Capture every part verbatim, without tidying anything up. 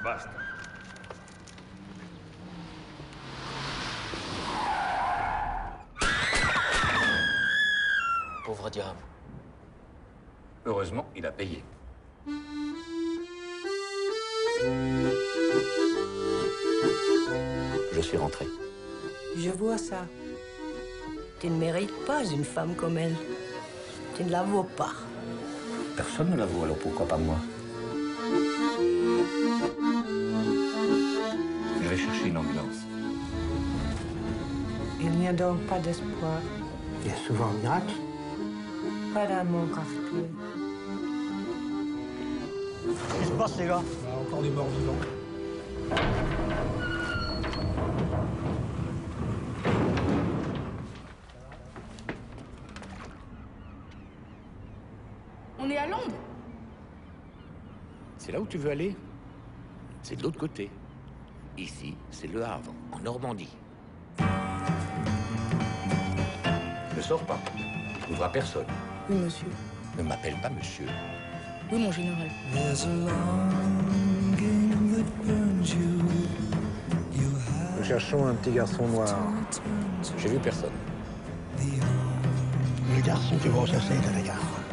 Basta. Pauvre diable. Heureusement, il a payé. Je suis rentré. Je vois ça. Tu ne mérites pas une femme comme elle. Tu ne la vaux pas. Personne ne la vaut, alors pourquoi pas moi? Je vais chercher une ambulance. Il n'y a donc pas d'espoir. Il y a souvent un miracle. Pas d'amour, Arthur. Qu'est-ce qui se passe, les gars? Encore des morts vivants. On est à Londres. C'est là où tu veux aller? C'est de l'autre côté. Ici, c'est Le Havre, en Normandie. Ne sors pas. Tu trouveras personne. Oui, monsieur. Ne m'appelle pas monsieur. Oui, mon général. Nous cherchons un petit garçon noir. J'ai vu personne. Le garçon qui va chasser à la gare.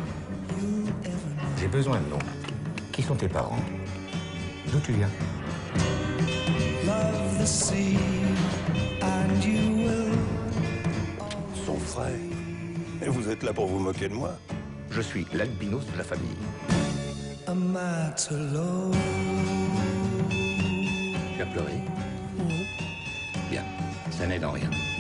J'ai besoin de nom. Qui sont tes parents? D'où tu viens? Son frère. Et vous êtes là pour vous moquer de moi? Je suis l'albinos de la famille. Tu as pleuré? Non. Bien, ça n'aide en rien.